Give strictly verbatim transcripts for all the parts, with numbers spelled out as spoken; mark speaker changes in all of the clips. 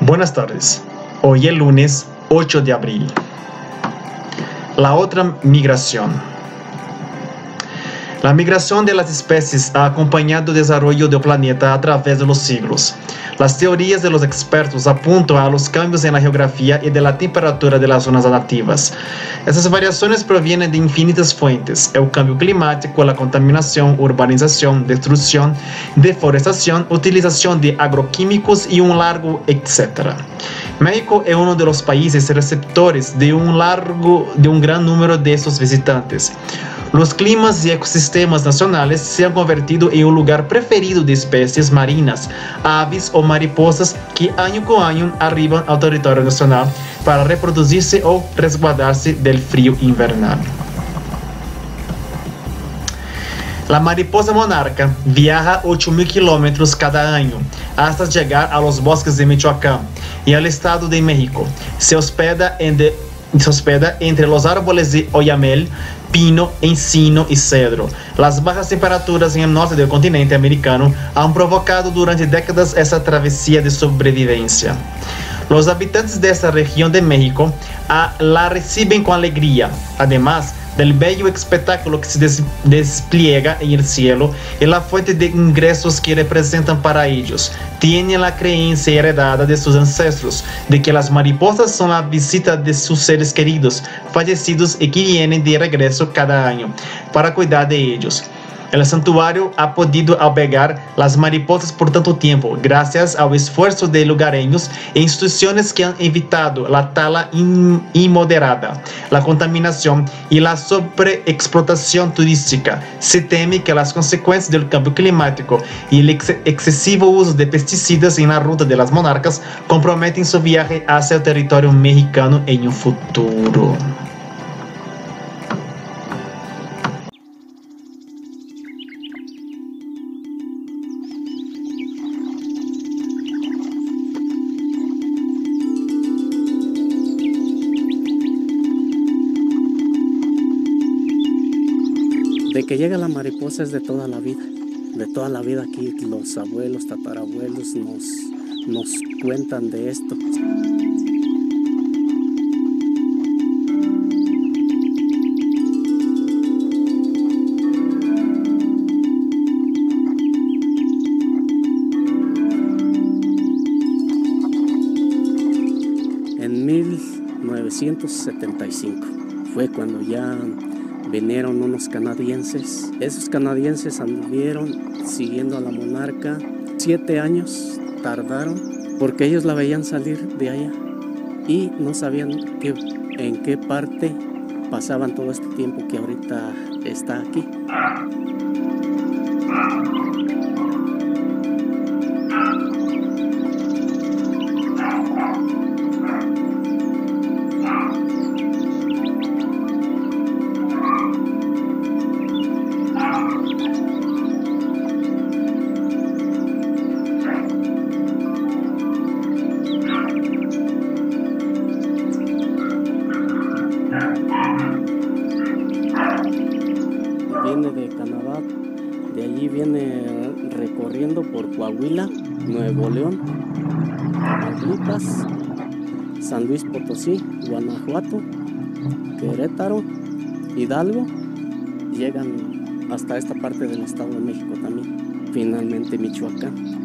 Speaker 1: Buenas tardes. Hoy es lunes ocho de abril. La otra migración. La migración de las especies ha acompañado el desarrollo del planeta a través de los siglos. Las teorías de los expertos apuntan a los cambios en la geografía y de la temperatura de las zonas nativas. Esas variaciones provienen de infinitas fuentes: el cambio climático, la contaminación, urbanización, destrucción, deforestación, utilización de agroquímicos y un largo etcétera. México es uno de los países receptores de un largo, de un gran número de estos visitantes. Los climas y ecosistemas nacionales se han convertido en un lugar preferido de especies marinas, aves o mariposas que año con año arriban al territorio nacional para reproducirse o resguardarse del frío invernal. La mariposa monarca viaja ocho mil kilómetros cada año hasta llegar a los bosques de Michoacán y al estado de México. Se hospeda, en de, se hospeda entre los árboles de oyamel, pino, encino y cedro. Las bajas temperaturas en el norte del continente americano han provocado durante décadas esa travesía de sobrevivencia. Los habitantes de esta región de México a, la reciben con alegría, además del bello espectáculo que se des, despliega en el cielo y la fuente de ingresos que representan para ellos. Tienen la creencia heredada de sus ancestros de que las mariposas son la visita de sus seres queridos fallecidos y que vienen de regreso cada año para cuidar de ellos. El santuario ha podido albergar las mariposas por tanto tiempo gracias al esfuerzo de lugareños e instituciones que han evitado la tala inmoderada, la contaminación y la sobreexplotación turística. Se teme que las consecuencias del cambio climático y el ex excesivo uso de pesticidas en la ruta de las monarcas comprometen su viaje hacia el territorio mexicano en un futuro.
Speaker 2: De que llega la mariposa es de toda la vida, de toda la vida aquí los abuelos, tatarabuelos nos, nos cuentan de esto. En mil novecientos setenta y cinco fue cuando ya vinieron unos canadienses. Esos canadienses anduvieron siguiendo a la monarca. Siete años tardaron porque ellos la veían salir de allá y no sabían que, en qué parte pasaban todo este tiempo que ahorita está aquí. Viene de Canadá, de allí viene recorriendo por Coahuila, Nuevo León, Tamaulipas, San Luis Potosí, Guanajuato, Querétaro, Hidalgo, llegan hasta esta parte del Estado de México también, finalmente Michoacán.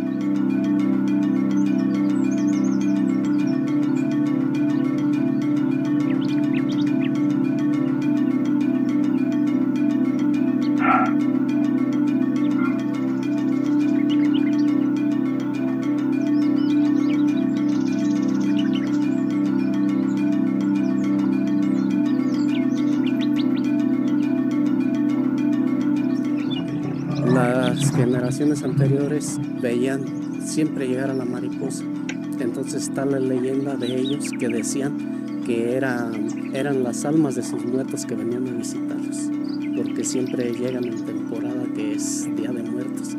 Speaker 2: Las generaciones anteriores veían siempre llegar a la mariposa. Entonces está la leyenda de ellos que decían que era, eran las almas de sus muertos que venían a visitarlos, porque siempre llegan en temporada que es Día de Muertos.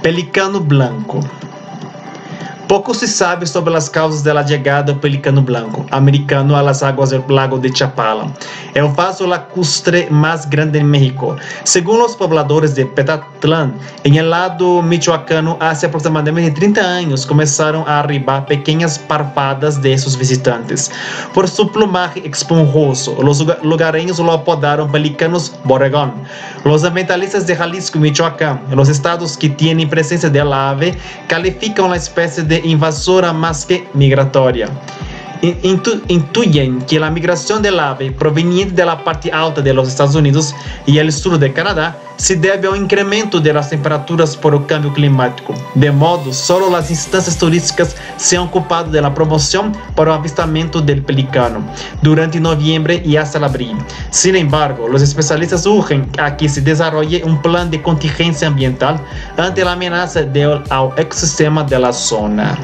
Speaker 1: Pelicano blanco. Pouco se sabe sobre as causas da chegada do pelicano branco americano às águas do lago de Chapala. É o vaso lacustre mais grande em México. Segundo os pobladores de Petatlán, em el lado michoacano, há aproximadamente trinta anos começaram a arribar pequenas parvadas de seus visitantes. Por seu plumaje esponjoso, os lugareños lo apodaram pelicanos Borregón. Os ambientalistas de Jalisco e Michoacán, os estados que têm presença de ave, calificam a espécie de invasora más que migratoria. Intu intuyen que la migración del ave proveniente de la parte alta de los Estados Unidos y el sur de Canadá se debe ao incremento de las temperaturas por el cambio climático. De modo, solo las instancias turísticas se han ocupado de la promoción para el avistamiento del pelicano durante noviembre y hasta abril. Sin embargo, los especialistas urgen a que se desarrolle un plan de contingencia ambiental ante la amenaza del ao ecosistema de la zona.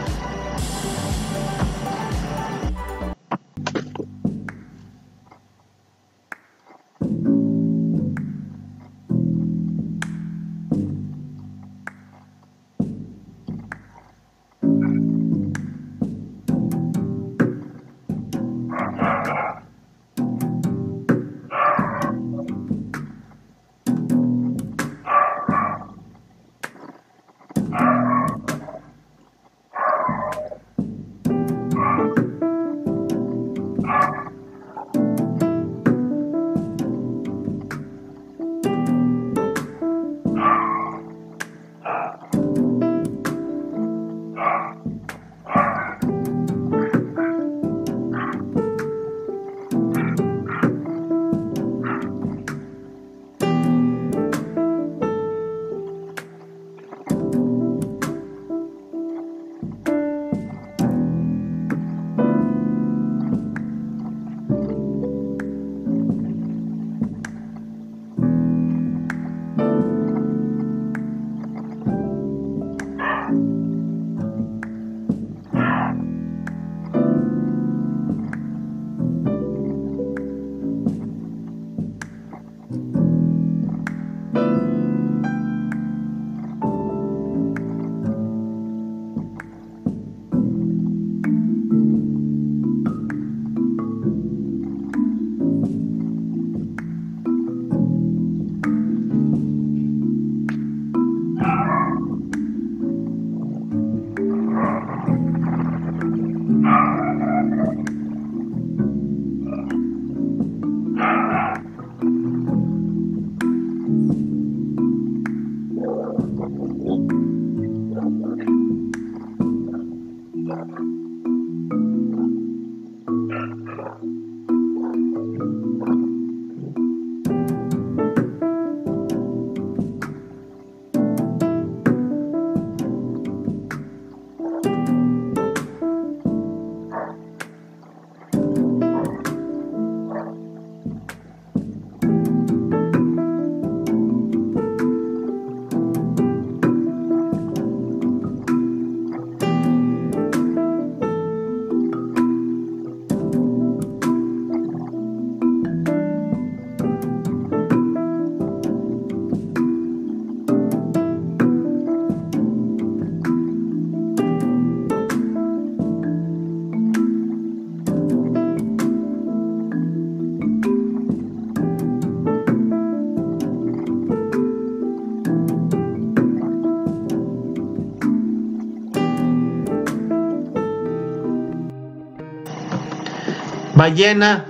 Speaker 1: Ballena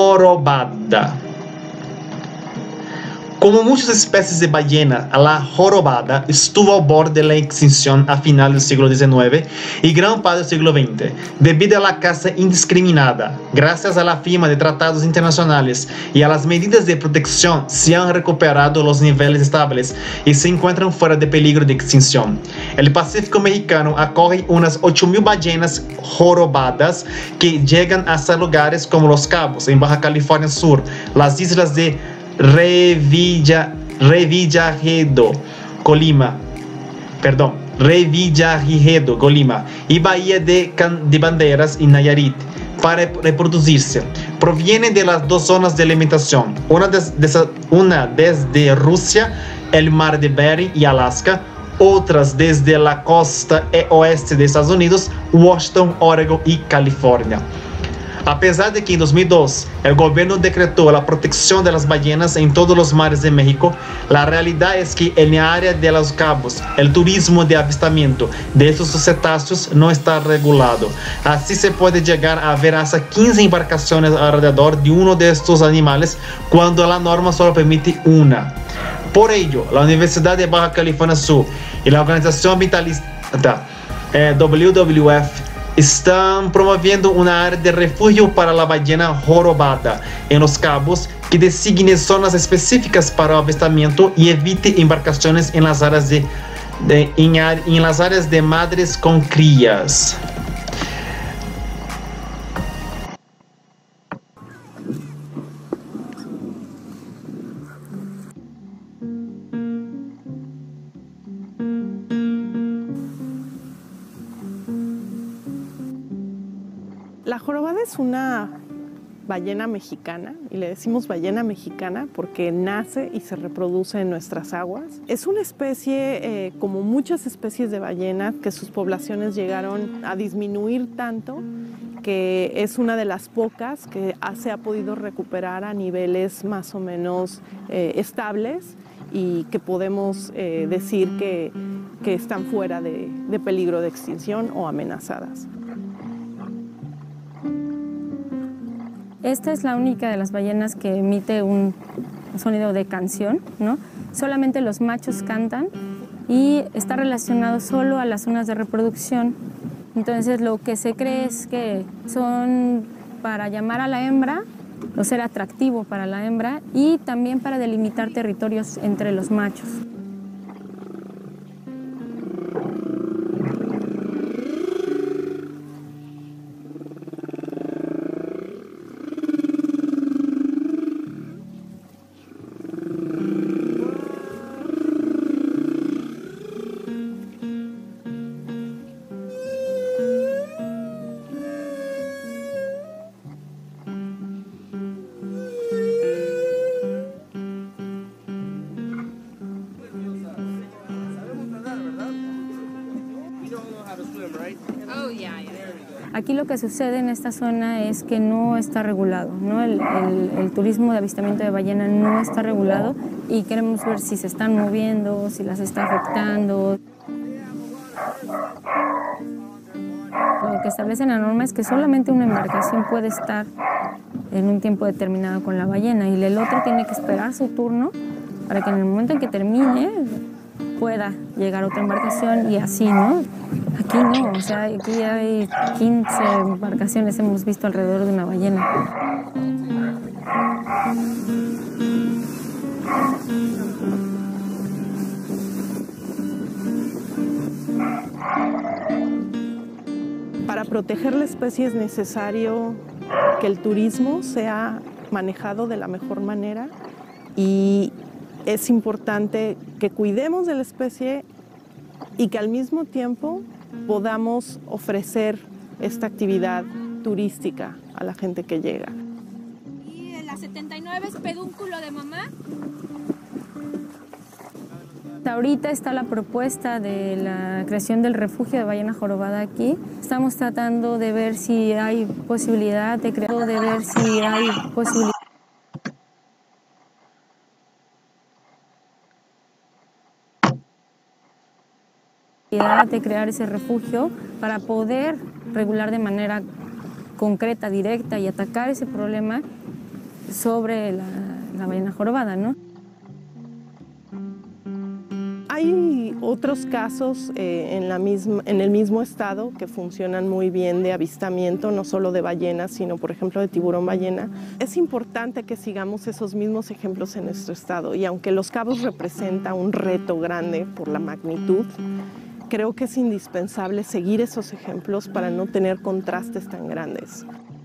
Speaker 1: jorobada. Como muchas especies de ballena, la jorobada estuvo al borde de la extinción a finales del siglo diecinueve y gran parte del siglo veinte, debido a la caza indiscriminada. Gracias a la firma de tratados internacionales y a las medidas de protección, se han recuperado los niveles estables y se encuentran fuera de peligro de extinción. El Pacífico mexicano acoge unas ocho mil ballenas jorobadas que llegan hasta lugares como Los Cabos, en Baja California Sur, las islas de Revilla, Revillagigedo, Colima, perdón, Revillagigedo, Colima, y Bahía de, Can de Banderas y Nayarit, para reproducirse. Provienen de las dos zonas de alimentación, una, des, des, una desde Rusia, el mar de Bering y Alaska, otras desde la costa oeste de Estados Unidos, Washington, Oregon y California. A pesar de que en dos mil dos el gobierno decretó la protección de las ballenas en todos los mares de México, la realidad es que en el área de Los Cabos el turismo de avistamiento de estos cetáceos no está regulado. Así se puede llegar a ver hasta quince embarcaciones alrededor de uno de estos animales cuando la norma solo permite una. Por ello, la Universidad de Baja California Sur y la organización ambientalista eh, W W F están promoviendo una área de refugio para la ballena jorobada en Los Cabos que designe zonas específicas para avistamiento y evite embarcaciones en las áreas de, de, en, en las áreas de madres con crías.
Speaker 3: La jorobada es una ballena mexicana, y le decimos ballena mexicana porque nace y se reproduce en nuestras aguas. Es una especie, eh, como muchas especies de ballenas, que sus poblaciones llegaron a disminuir tanto que es una de las pocas que se ha podido recuperar a niveles más o menos eh, estables y que podemos eh, decir que, que están fuera de, de peligro de extinción o amenazadas.
Speaker 4: Esta es la única de las ballenas que emite un sonido de canción, ¿no? Solamente los machos cantan y está relacionado solo a las zonas de reproducción. Entonces lo que se cree es que son para llamar a la hembra, o ser atractivo para la hembra y también para delimitar territorios entre los machos. Aquí lo que sucede en esta zona es que no está regulado, ¿no? El, el, el turismo de avistamiento de ballena no está regulado y queremos ver si se están moviendo, si las está afectando. Lo que establece la norma es que solamente una embarcación puede estar en un tiempo determinado con la ballena y el otro tiene que esperar su turno para que en el momento en que termine pueda llegar otra embarcación y así, ¿no? Aquí no, o sea, aquí hay quince embarcaciones hemos visto alrededor de una ballena.
Speaker 3: Para proteger la especie es necesario que el turismo sea manejado de la mejor manera y es importante que cuidemos de la especie y que al mismo tiempo podamos ofrecer esta actividad turística a la gente que llega.
Speaker 5: Y en la setenta y nueve es pedúnculo de mamá.
Speaker 4: Ahorita está la propuesta de la creación del refugio de ballena jorobada aquí. Estamos tratando de ver si hay posibilidad de crear, de ver si hay posibilidad de crear ese refugio para poder regular de manera concreta, directa y atacar ese problema sobre la, la ballena jorobada, ¿no?
Speaker 3: Hay otros casos eh, en, la misma, en el mismo estado que funcionan muy bien de avistamiento, no solo de ballenas, sino por ejemplo de tiburón ballena. Es importante que sigamos esos mismos ejemplos en nuestro estado y aunque Los Cabos representa un reto grande por la magnitud, creo que es indispensable seguir esos ejemplos para no tener contrastes tan grandes.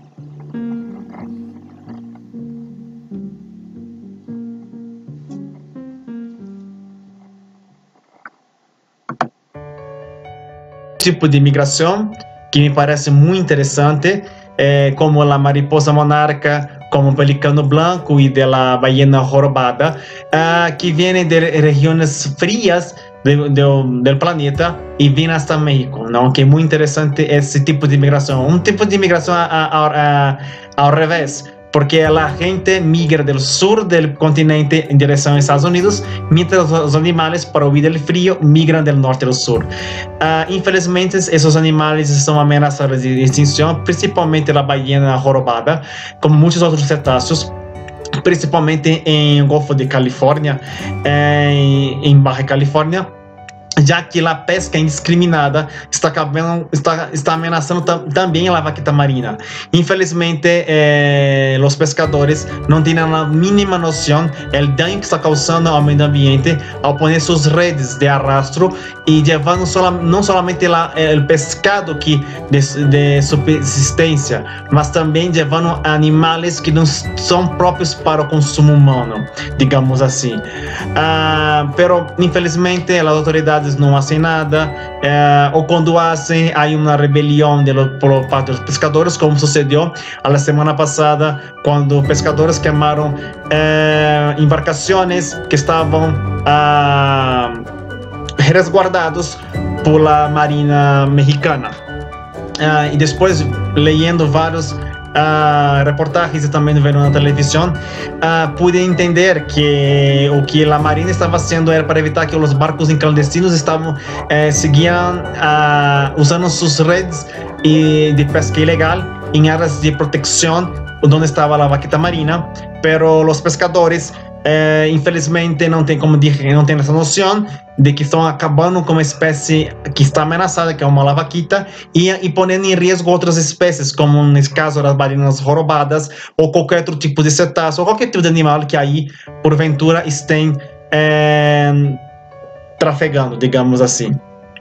Speaker 1: Tipo de migración que me parece muy interesante, eh, como la mariposa monarca, como el pelicano blanco y de la ballena jorobada, uh, que vienen de regiones frías de, de, del planeta y vienen hasta México, ¿no? Que es muy interesante ese tipo de inmigración, un tipo de inmigración a, a, a, a, al revés, porque la gente migra del sur del continente en dirección a Estados Unidos, mientras los animales, para huir del frío, migran del norte al sur. Uh, infelizmente, esos animales están amenazados de extinción, principalmente la ballena jorobada, como muchos otros cetáceos, principalmente en el Golfo de California, en, en Baja California, ya que la pesca indiscriminada está, acabando, está, está amenazando tam, también a la vaquita marina. Infelizmente, eh, los pescadores no tienen la mínima noción del daño que está causando al medio ambiente al poner sus redes de arrastro y llevando sola, no solamente la, el pescado que de, de subsistencia, mas también llevando animales que no son propios para el consumo humano, digamos así. Uh, pero, infelizmente, las autoridades no hacen nada, eh, o cuando hacen hay una rebelión de lo, por parte de los pescadores, como sucedió a la semana pasada cuando pescadores quemaron eh, embarcaciones que estaban uh, resguardados por la Marina Mexicana. Uh, y después, leyendo varios Uh, reportajes y también vendo na televisão, uh, pude entender que o que a Marinha estava fazendo era para evitar que os barcos clandestinos estavam eh, seguiam uh, usando suas redes e de pesca ilegal em áreas de proteção onde estava a vaquita marina, pero os pescadores Eh, infelizmente não tem, como dije, não tem essa noção de que estão acabando com uma espécie que está ameaçada, que é uma lavaquita, e, e ponendo em risco outras espécies, como nesse caso das baleias jorobadas, ou qualquer outro tipo de cetáceo, ou qualquer tipo de animal que aí, porventura, estém eh, trafegando, digamos assim.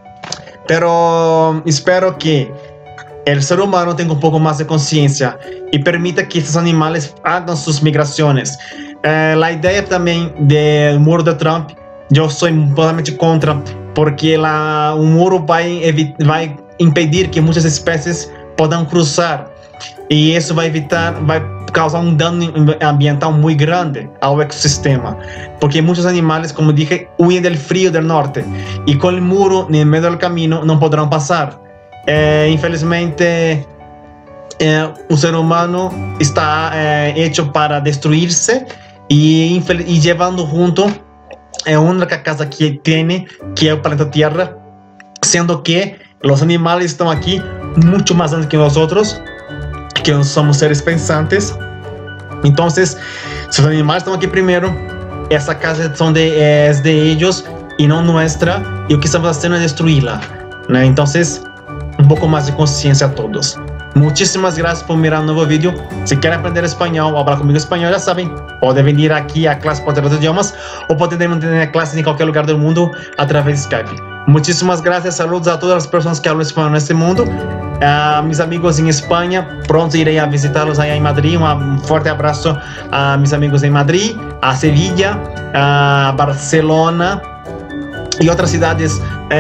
Speaker 1: Pero espero que el ser humano tenga un poco más de conciencia y permita que estos animales hagan sus migraciones. Eh, la idea también del muro de Trump, yo soy totalmente contra, porque la, un muro va a, va a impedir que muchas especies puedan cruzar, y eso va a evitar, va a causar un daño ambiental muy grande al ecosistema, porque muchos animales, como dije, huyen del frío del norte, y con el muro en el medio del camino no podrán pasar. Eh, infelizmente, eh, un ser humano está eh, hecho para destruirse y, y llevando junto eh, una casa que tiene, que es el planeta Tierra, siendo que los animales están aquí mucho más antes que nosotros, que somos seres pensantes. Entonces, si los animales están aquí primero, esa casa son de, eh, es de ellos y no nuestra, y lo que estamos haciendo es destruirla, ¿no? Entonces, un poco más de conciencia a todos. Muchísimas gracias por mirar un nuevo vídeo. Si quieren aprender español o hablar conmigo español, ya saben, pueden venir aquí a clase por otros idiomas o pueden tener clases en cualquier lugar del mundo a través de Skype. Muchísimas gracias, saludos a todas las personas que hablan español en este mundo. A mis amigos en España, pronto iré a visitarlos allá en Madrid. Un fuerte abrazo a mis amigos en Madrid, a Sevilla, a Barcelona y otras ciudades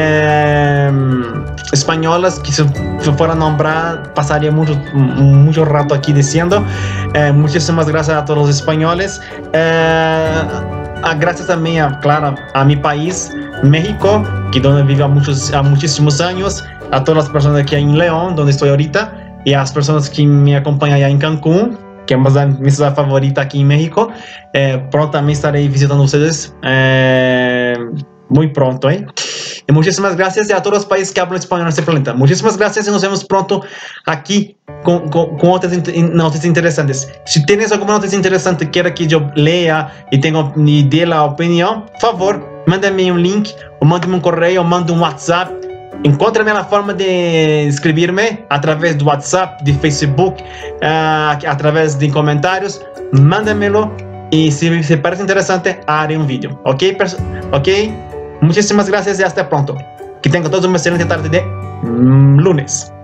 Speaker 1: eh, españolas que si fuera a nombrar pasaría mucho, mucho rato aquí diciendo. Eh, muchísimas gracias a todos los españoles. Eh, gracias también, a, claro, a mi país, México, que donde vivo a, muchos, a muchísimos años, a todas las personas aquí en León, donde estoy ahorita, y a las personas que me acompañan allá en Cancún, que es mi ciudad favorita aquí en México. Eh, pronto también estaré visitando ustedes. Eh, muy pronto, ¿eh? Y muchísimas gracias a todos los países que hablan español en este planeta. Muchísimas gracias y nos vemos pronto aquí con, con, con otras noticias interesantes. Si tienes alguna noticia interesante que quiera que yo lea y, tengo, y dé la opinión, por favor, mándame un link o mándame un correo o mande un WhatsApp. Encuéntrame la forma de escribirme a través de WhatsApp, de Facebook, uh, a través de comentarios. Mándamelo y si se parece interesante, haré un vídeo. ¿Ok? ¿Ok? Muchísimas gracias y hasta pronto. Que tengan todos una excelente tarde de mm, lunes.